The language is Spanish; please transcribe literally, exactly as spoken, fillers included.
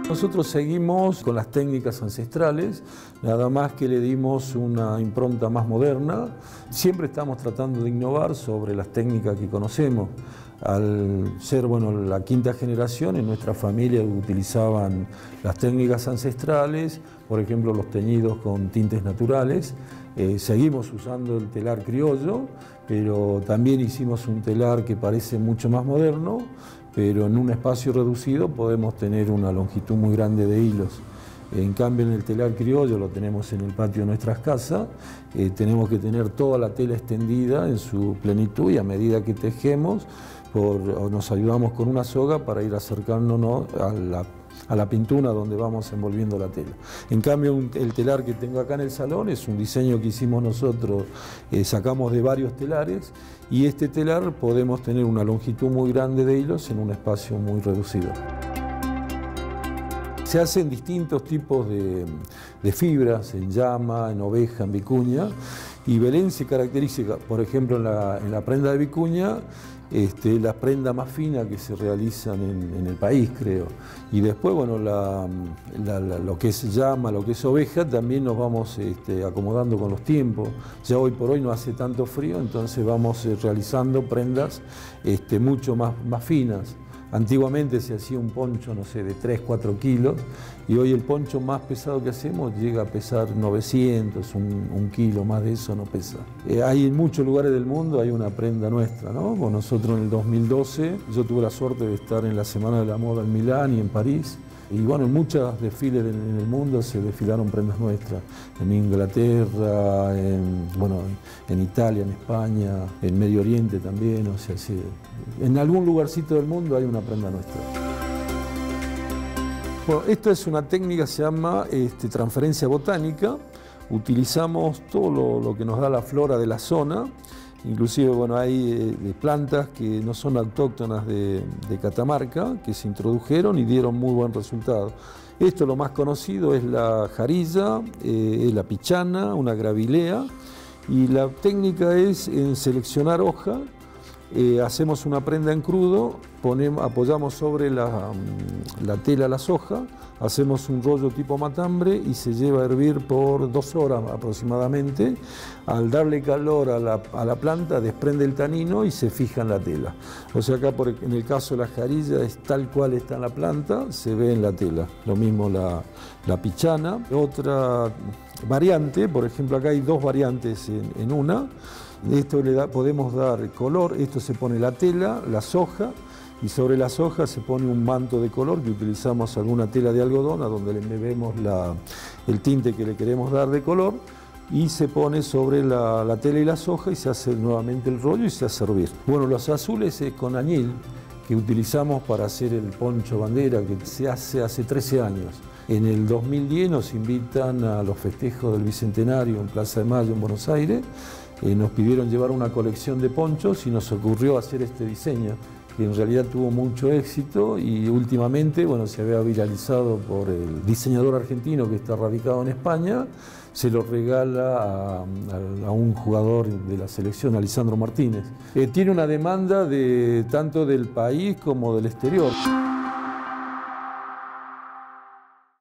Nosotros seguimos con las técnicas ancestrales, nada más que le dimos una impronta más moderna. Siempre estamos tratando de innovar sobre las técnicas que conocemos. Al ser bueno, la quinta generación, en nuestra familia utilizaban las técnicas ancestrales, por ejemplo los teñidos con tintes naturales. Eh, seguimos usando el telar criollo, pero también hicimos un telar que parece mucho más moderno, pero en un espacio reducido podemos tener una longitud muy grande de hilos. En cambio, en el telar criollo, lo tenemos en el patio de nuestras casas, eh, tenemos que tener toda la tela extendida en su plenitud y a medida que tejemos, por, nos ayudamos con una soga para ir acercándonos a la, a la pintura donde vamos envolviendo la tela. En cambio, un, el telar que tengo acá en el salón es un diseño que hicimos nosotros, eh, sacamos de varios telares, y este telar podemos tener una longitud muy grande de hilos en un espacio muy reducido. Se hacen distintos tipos de, de fibras, en llama, en oveja, en vicuña, y Belén se caracteriza, por ejemplo, en la, en la prenda de vicuña, este, la prenda más fina que se realizan en, en el país, creo. Y después, bueno, la, la, la, lo que es llama, lo que es oveja, también nos vamos este, acomodando con los tiempos. Ya hoy por hoy no hace tanto frío, entonces vamos eh, realizando prendas este, mucho más, más finas. Antiguamente se hacía un poncho, no sé, de tres, cuatro kilos, y hoy el poncho más pesado que hacemos llega a pesar novecientos, un, un kilo, más de eso no pesa. Eh, hay en muchos lugares del mundo, hay una prenda nuestra, ¿no? Con nosotros en el dos mil doce, yo tuve la suerte de estar en la Semana de la Moda en Milán y en París, y bueno, en muchos desfiles en el mundo se desfilaron prendas nuestras, en Inglaterra, en, bueno, en Italia, en España, en Medio Oriente también, o sea, sí, en algún lugarcito del mundo hay una prenda nuestra. Bueno, esto es una técnica que se llama este, transferencia botánica. Utilizamos todo lo, lo que nos da la flora de la zona. Inclusive, bueno, hay eh, plantas que no son autóctonas de, de Catamarca, que se introdujeron y dieron muy buen resultado. Esto, lo más conocido, es la jarilla, eh, es la pichana, una gravilea, y la técnica es en seleccionar hoja. Eh, hacemos una prenda en crudo, ponemos, apoyamos sobre la, la tela las hojas, hacemos un rollo tipo matambre y se lleva a hervir por dos horas aproximadamente. Al darle calor a la, a la planta desprende el tanino y se fija en la tela. O sea, acá por, en el caso de la jarilla es tal cual está en la planta, se ve en la tela. Lo mismo la, la pichana. Otra variante, por ejemplo, acá hay dos variantes en, en una. Esto le da, podemos dar color, esto se pone la tela, las hojas, y sobre las hojas se pone un manto de color que utilizamos alguna tela de algodón a donde le embebemos la, el tinte que le queremos dar de color, y se pone sobre la, la tela y las hojas y se hace nuevamente el rollo y se hace hervir. Bueno, los azules es con añil, que utilizamos para hacer el poncho bandera, que se hace hace trece años. En el dos mil diez nos invitan a los festejos del Bicentenario en Plaza de Mayo en Buenos Aires. Eh, nos pidieron llevar una colección de ponchos y nos ocurrió hacer este diseño, que en realidad tuvo mucho éxito y últimamente, bueno, se había viralizado por el diseñador argentino que está radicado en España. Se lo regala a, a, a un jugador de la selección, a Lisandro Martínez. Eh, tiene una demanda de, tanto del país como del exterior.